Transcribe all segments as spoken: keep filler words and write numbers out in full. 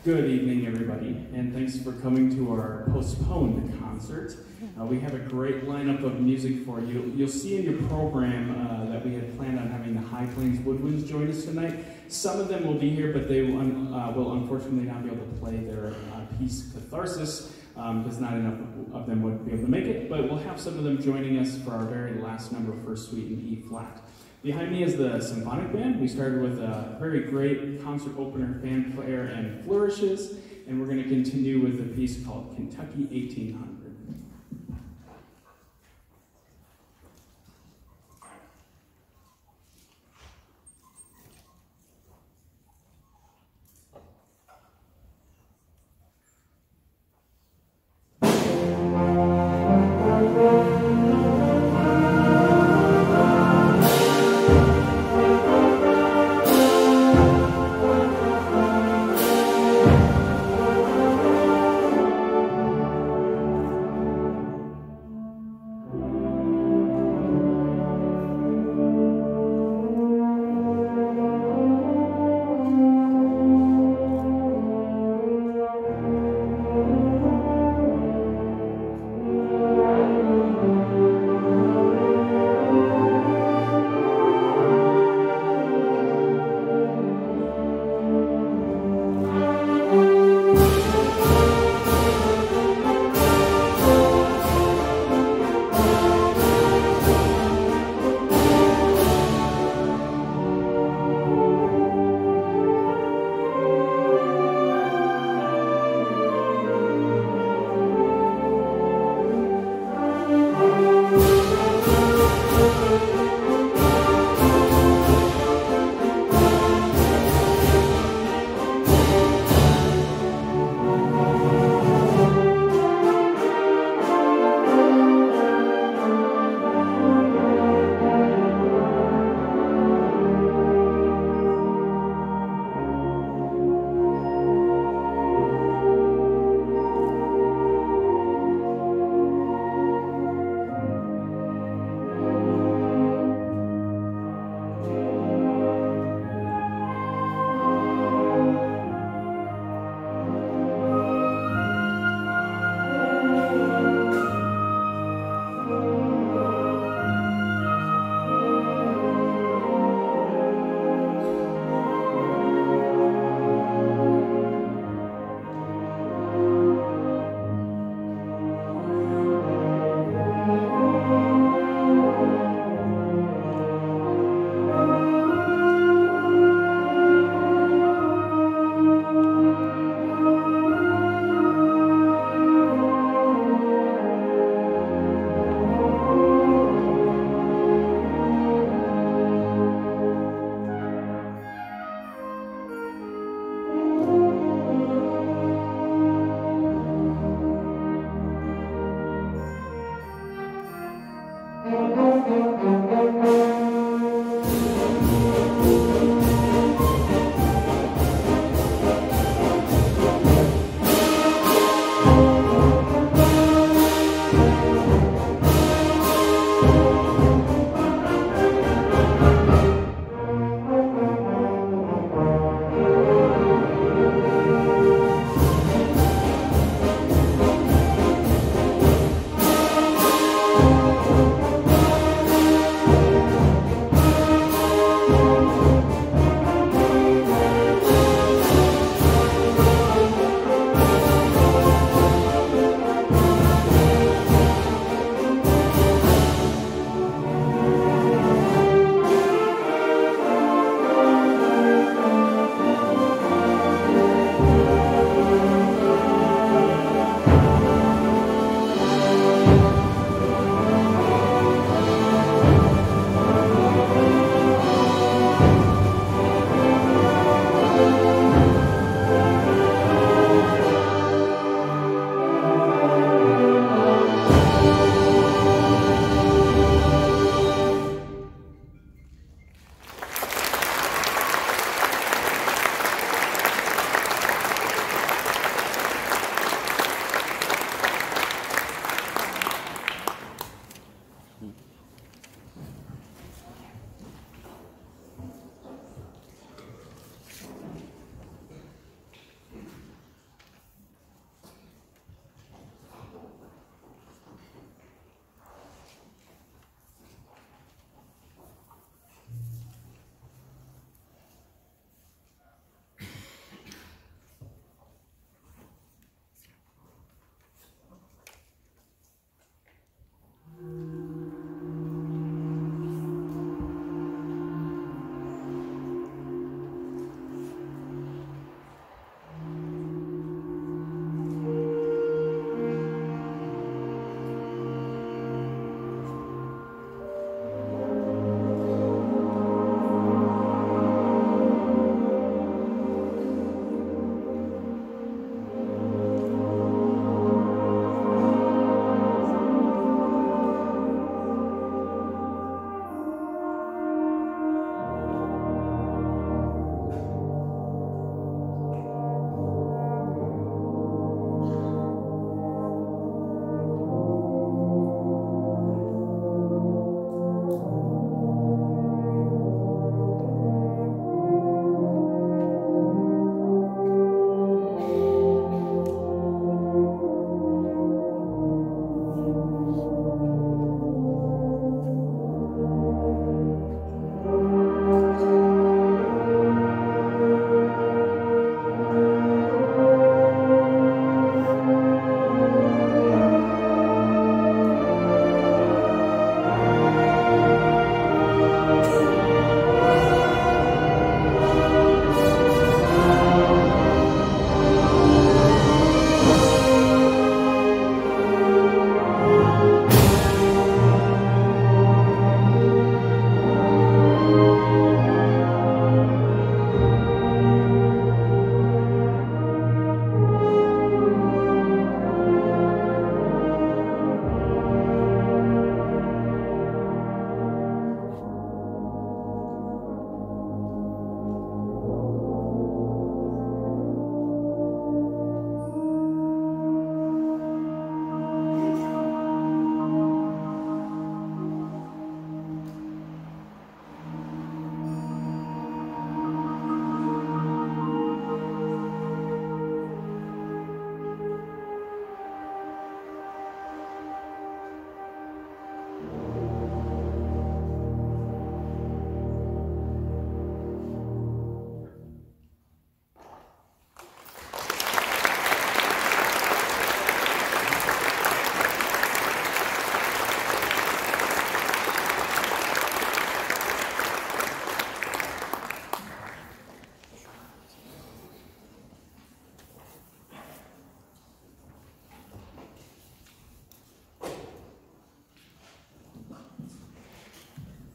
Good evening, everybody, and thanks for coming to our postponed concert. Uh, we have a great lineup of music for you. You'll see in your program uh, that we had planned on having the High Plains Woodwinds join us tonight. Some of them will be here, but they will, uh, will unfortunately not be able to play their uh, piece Catharsis, because um, not enough of them would be able to make it, but we'll have some of them joining us for our very last number, First Suite in E-flat. Behind me is the symphonic band. We started with a very great concert opener, fanfare, and flourishes, and we're going to continue with a piece called Kentucky eighteen hundred.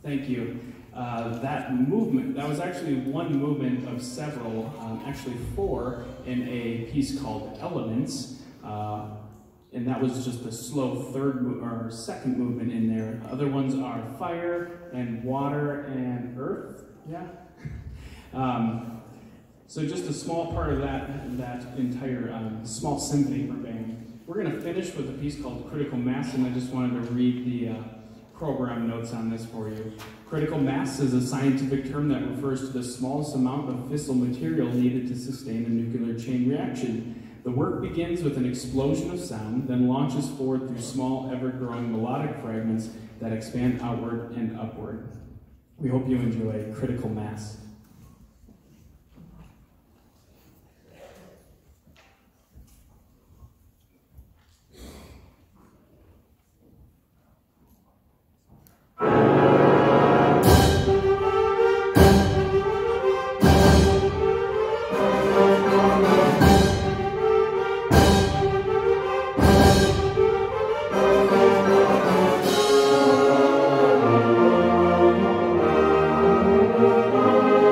Thank you. Uh, that movement, that was actually one movement of several, um, actually four, in a piece called Elements. Uh, and that was just a slow third mo or second movement in there. Other ones are fire and water and earth. Yeah. um, so just a small part of that that entire um, small symphony for band. We're going to finish with a piece called Critical Mass, and I just wanted to read the uh, program notes on this for you. Critical mass is a scientific term that refers to the smallest amount of fissile material needed to sustain a nuclear chain reaction. The work begins with an explosion of sound, then launches forward through small, ever-growing melodic fragments that expand outward and upward. We hope you enjoy Critical Mass. Thank you.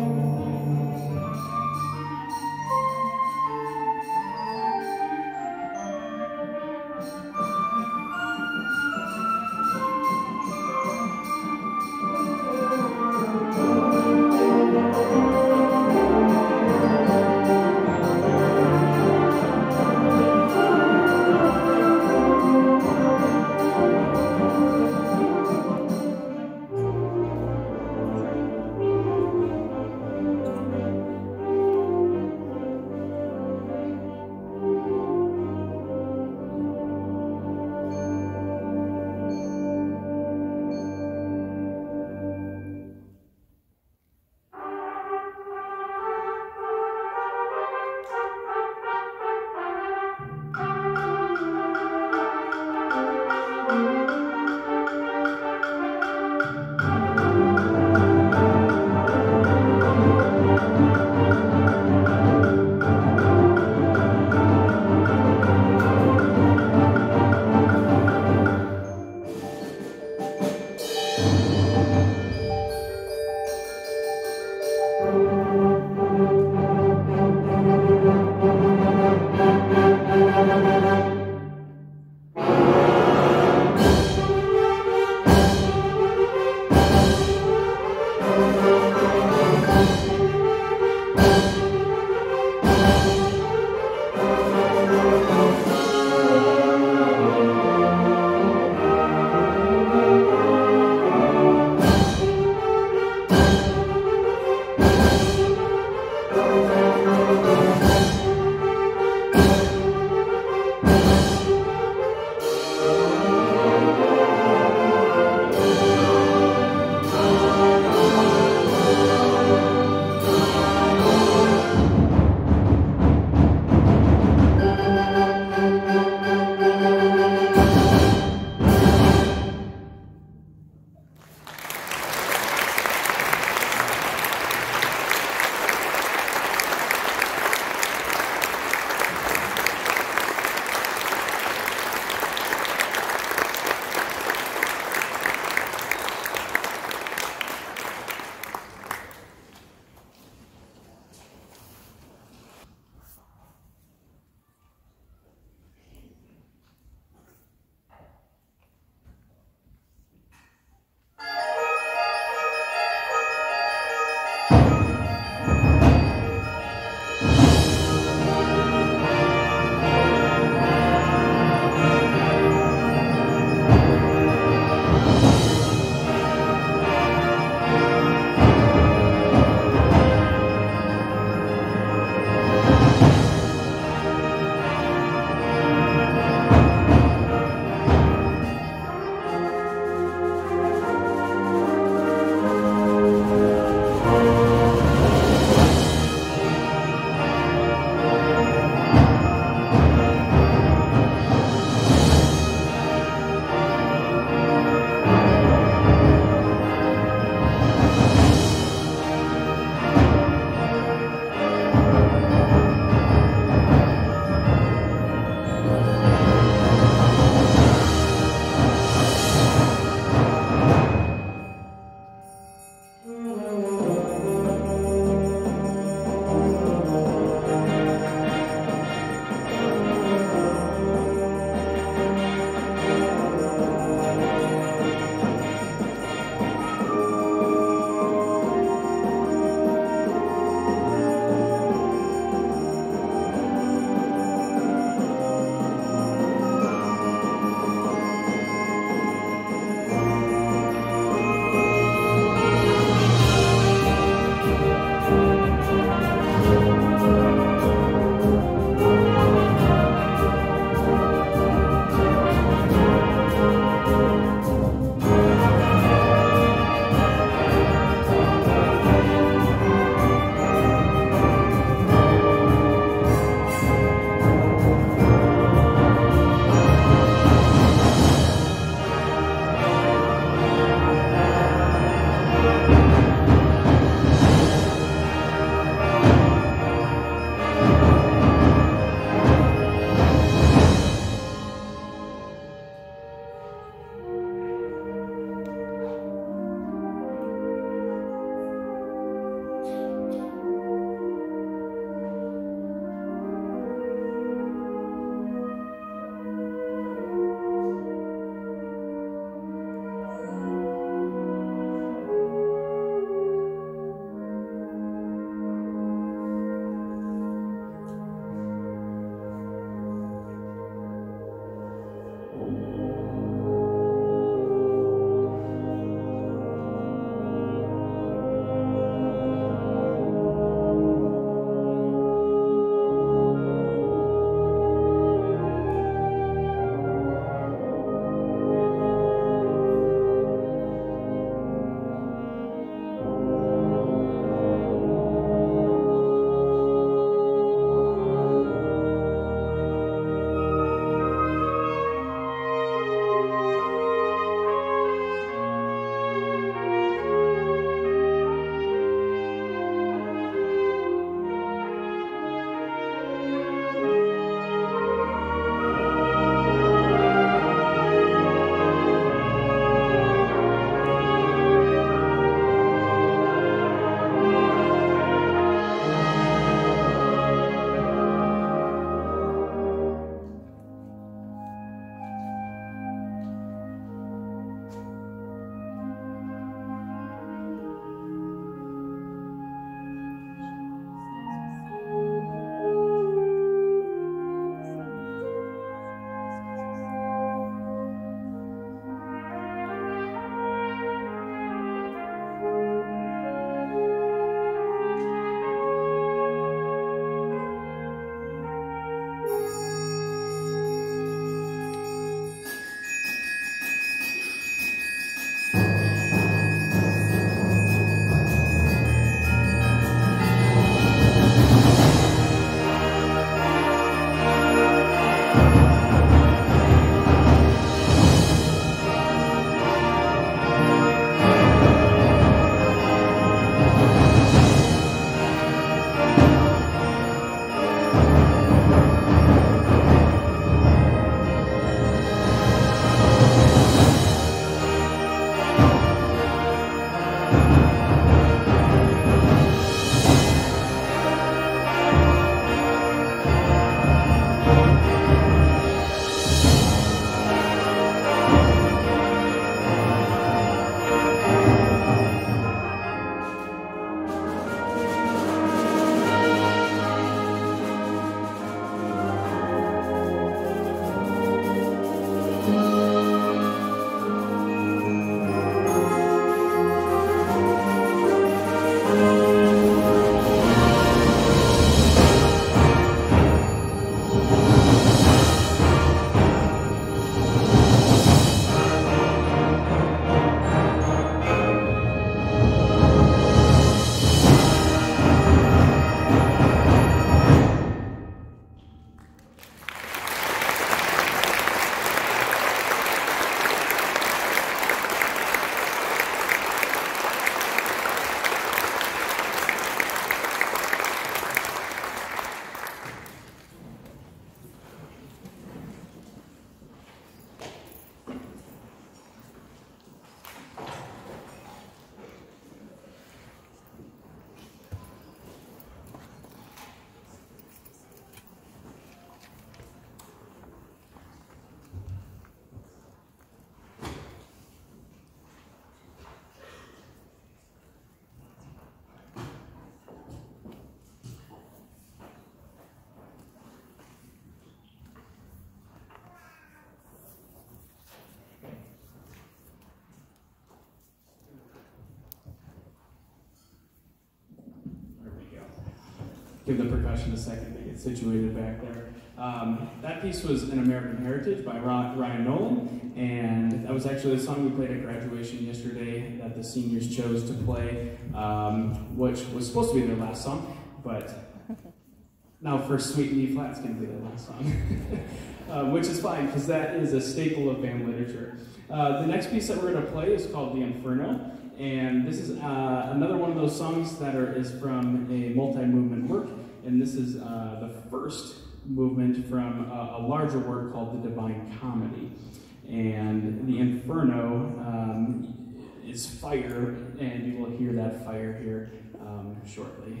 give the percussion a second to get situated back there. Um, that piece was An American Heritage by Ryan Nolan, and that was actually the song we played at graduation yesterday that the seniors chose to play, um, which was supposed to be their last song, but now First Suite in E flat is going to be their last song, uh, which is fine because that is a staple of band literature. Uh, the next piece that we're going to play is called The Inferno, and this is uh, another one of those songs that are, is from a multi-movement work, and this is uh, the first movement from a, a larger work called The Divine Comedy. And the Inferno um, is fire, and you will hear that fire here um, shortly.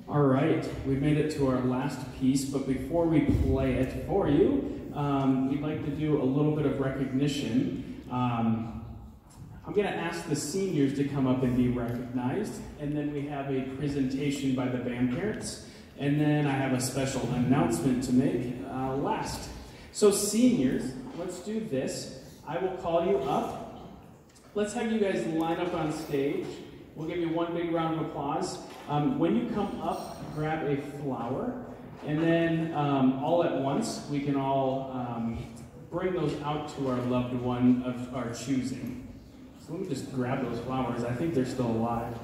All right, we've made it to our last piece, but before we play it for you, um, we'd like to do a little bit of recognition. Um, I'm going to ask the seniors to come up and be recognized, and then we have a presentation by the band parents, and then I have a special announcement to make uh, last. So seniors, let's do this. I will call you up. Let's have you guys line up on stage. We'll give you one big round of applause. Um, when you come up, grab a flower, and then um, all at once, we can all um, bring those out to our loved one of our choosing. So let me just grab those flowers. I think they're still alive.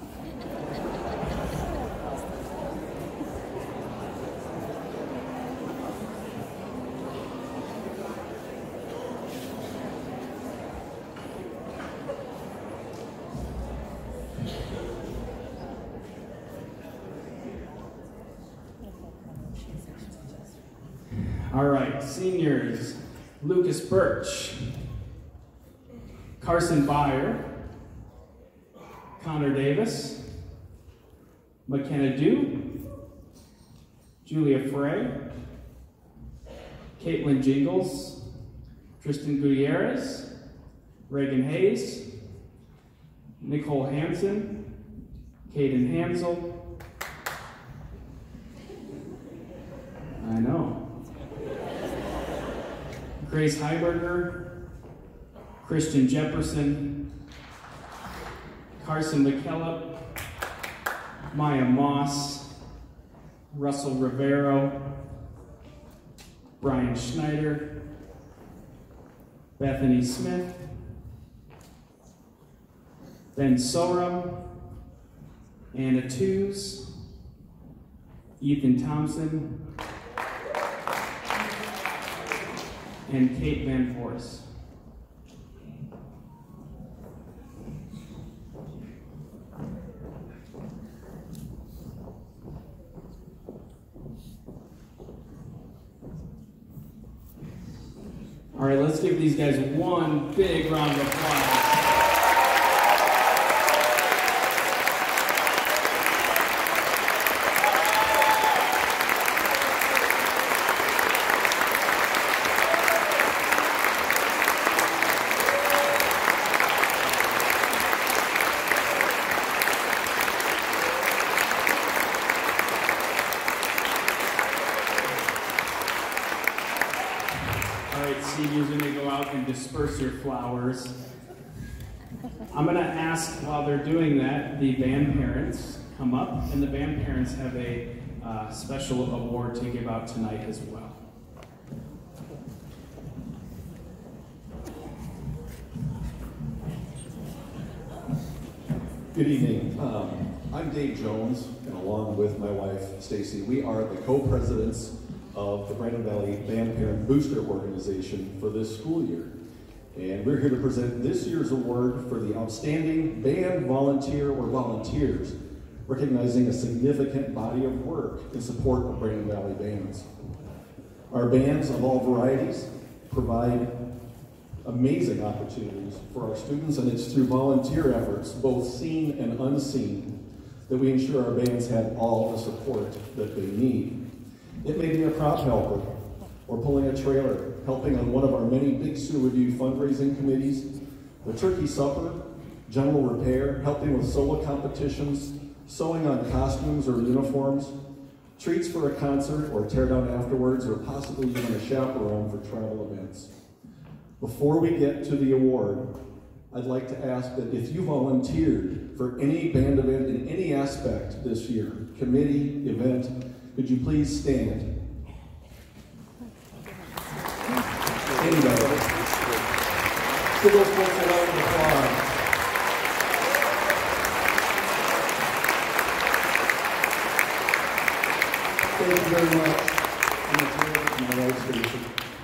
All right, seniors, Lucas Birch, Carson Byer, Connor Davis, McKenna Dew, Julia Frey, Caitlin Jingles, Tristan Gutierrez, Reagan Hayes, Nicole Hansen, Caden Hansel. I know. Grace Heiberger, Christian Jefferson, Carson McKellop, Maya Moss, Russell Rivero, Brian Schneider, Bethany Smith, Ben Sorum, Anna Tews, Ethan Thompson, and Kate Van Forst. All right, let's give these guys one big round of applause. Seniors, when they go out and disperse your flowers, I'm going to ask, while they're doing that, the band parents come up, and the band parents have a uh, special award to give out tonight as well. Good evening. Um, I'm Dave Jones, and along with my wife, Stacy, we are the co-presidents of the Brandon Valley Band Parent Booster Organization for this school year. And we're here to present this year's award for the Outstanding Band Volunteer or Volunteers, recognizing a significant body of work in support of Brandon Valley bands. Our bands of all varieties provide amazing opportunities for our students, and it's through volunteer efforts, both seen and unseen, that we ensure our bands have all the support that they need. It may be a prop helper, or pulling a trailer, helping on one of our many Big Sioux Review fundraising committees, the turkey supper, general repair, helping with solo competitions, sewing on costumes or uniforms, treats for a concert or tear down afterwards, or possibly even a chaperone for travel events. Before we get to the award, I'd like to ask that if you volunteered for any band event in any aspect this year, committee, event, could you please stand? Anybody? Give those folks a round of applause. Thank you very much. My wife, Stacy.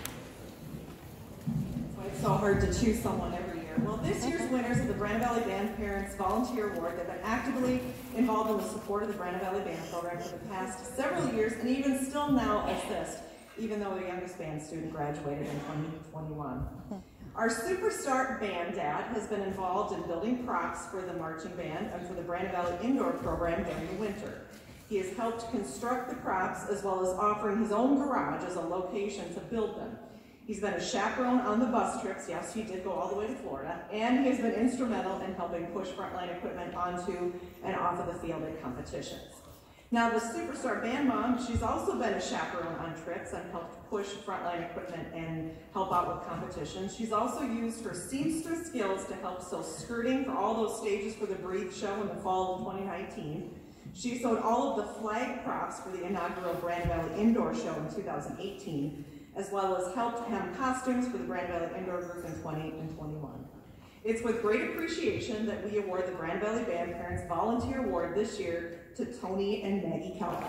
It's so hard to choose someone every year. Well, this year's winners of the Brandon Valley Band Parents Volunteer Award, they've been actively involved in the support of the Brandon Valley Band program for the past several years, and even still now assist, even though the youngest band student graduated in twenty twenty-one. Our superstar band dad has been involved in building props for the marching band and for the Brandon Valley Indoor program during the winter. He has helped construct the props as well as offering his own garage as a location to build them. He's been a chaperone on the bus trips, yes, he did go all the way to Florida, and he has been instrumental in helping push Frontline equipment onto and off of the field at competitions. Now, the superstar band mom, she's also been a chaperone on trips and helped push Frontline equipment and help out with competitions. She's also used her seamstress skills to help sew skirting for all those stages for the Breathe show in the fall of twenty nineteen. She sewed all of the flag props for the inaugural Brand Valley Indoor Show in two thousand eighteen, as well as helped hem costumes for the Brand Valley Indoor Group in twenty and twenty-one. It's with great appreciation that we award the Brand Valley Band Parents Volunteer Award this year to Tony and Maggie Calvin.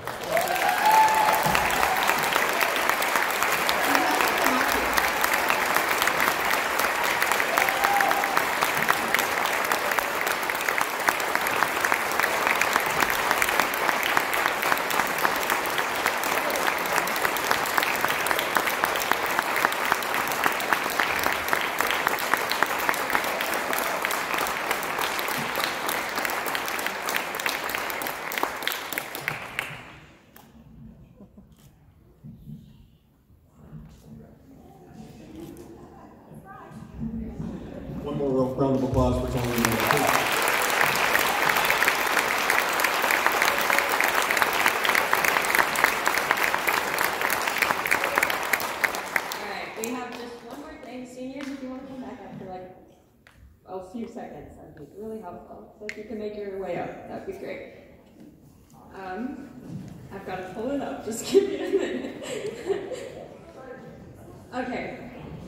One more round of applause for Tony. Alright, we have just one more thing. Seniors, if you want to come back up for like a few seconds, that would be really helpful. So if you can make your way up, that would be great. Um, I've got to pull it up, just give me a minute. Okay.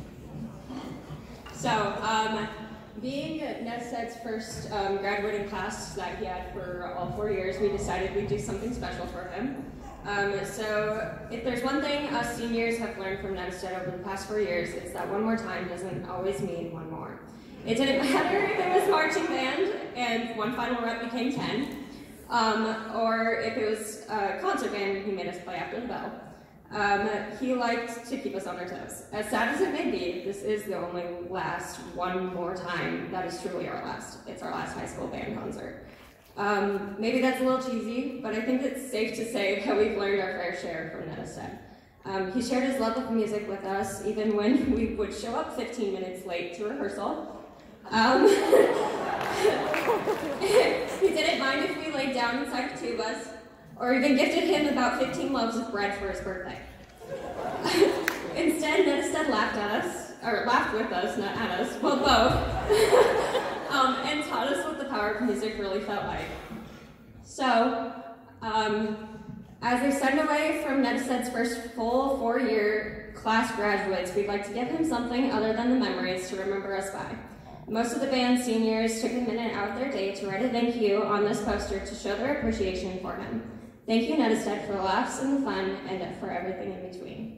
So, um, being Nedstead's first um, graduating class that he had for all four years, we decided we'd do something special for him. Um, so, if there's one thing us seniors have learned from Nedstead over the past four years, it's that one more time doesn't always mean one more. It didn't matter if it was marching band and one final rep became ten, um, or if it was a concert band and he made us play after the bell. Um, he liked to keep us on our toes. As sad as it may be, this is the only last one more time that is truly our last. It's our last high school band concert. Um, maybe that's a little cheesy, but I think it's safe to say that we've learned our fair share from Nedstead. Um, he shared his love of music with us, even when we would show up fifteen minutes late to rehearsal. Um, he didn't mind if we laid down inside the tubas, or even gifted him about fifteen loaves of bread for his birthday. Instead, Nedstead laughed at us, or laughed with us, not at us, well both, um, and taught us what the power of music really felt like. So, um, as they send away from Nedstead's first full four-year class graduates, we'd like to give him something other than the memories to remember us by. Most of the band's seniors took a minute out of their day to write a thank you on this poster to show their appreciation for him. Thank you, Nedstead, for the laughs and the fun, and for everything in between.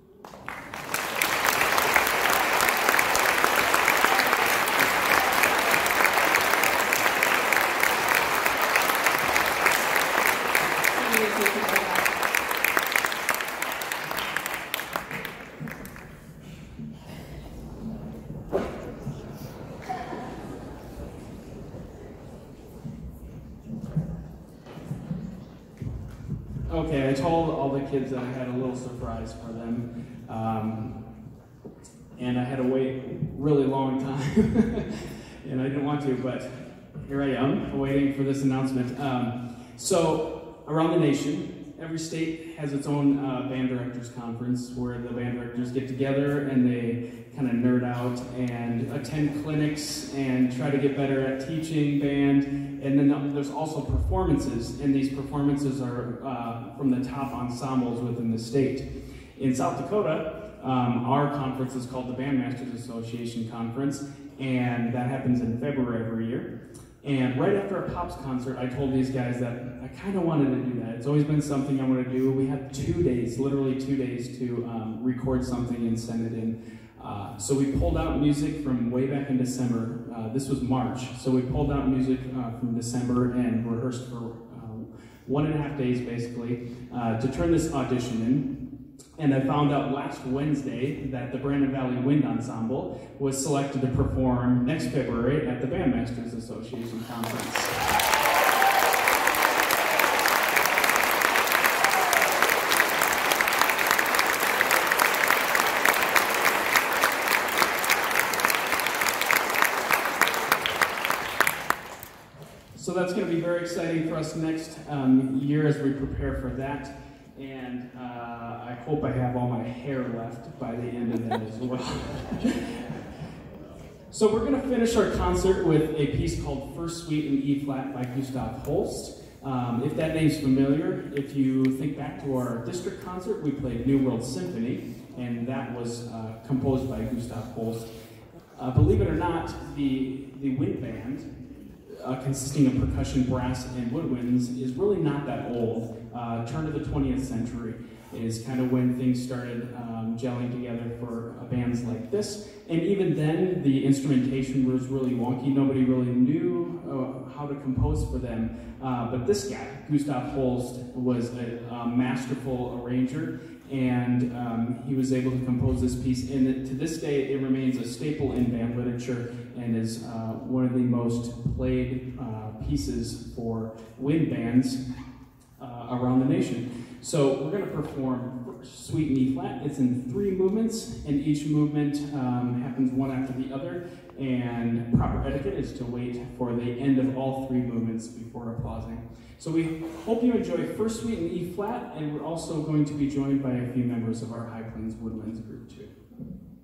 Okay, I told all the kids that I had a little surprise for them, um, and I had to wait a really long time, and I didn't want to, but here I am, waiting for this announcement. Um, so, around the nation, every state has its own uh, band directors conference where the band directors get together and they kind of nerd out and attend clinics and try to get better at teaching band. And then there's also performances, and these performances are uh, from the top ensembles within the state. In South Dakota, um, our conference is called the Bandmasters Association Conference, and that happens in February every year. And right after a Pops concert, I told these guys that I kind of wanted to do that. It's always been something I want to do. We had two days, literally two days, to um, record something and send it in. Uh, so we pulled out music from way back in December. Uh, this was March. So we pulled out music uh, from December and rehearsed for uh, one and a half days, basically, uh, to turn this audition in. And I found out last Wednesday that the Brandon Valley Wind Ensemble was selected to perform next February at the Bandmasters Association Conference. exciting for us next um, year as we prepare for that. And uh, I hope I have all my hair left by the end of that as well. So we're going to finish our concert with a piece called First Suite in E-flat by Gustav Holst. Um, if that name's familiar, if you think back to our district concert, we played New World Symphony, and that was uh, composed by Gustav Holst. Uh, believe it or not, the, the wind band, uh, consisting of percussion, brass, and woodwinds, is really not that old. Uh, turn of the twentieth century is kind of when things started um, gelling together for uh, bands like this. And even then, the instrumentation was really wonky. Nobody really knew uh, how to compose for them. Uh, but this guy, Gustav Holst, was a, a masterful arranger, and um, he was able to compose this piece. And it, to this day, it remains a staple in band literature and is uh, one of the most played uh, pieces for wind bands uh, around the nation. So we're going to perform Suite in E-flat. It's in three movements, and each movement um, happens one after the other. And proper etiquette is to wait for the end of all three movements before applauding. So we hope you enjoy First Suite in E-flat, and we're also going to be joined by a few members of our High Plains Woodwinds group too.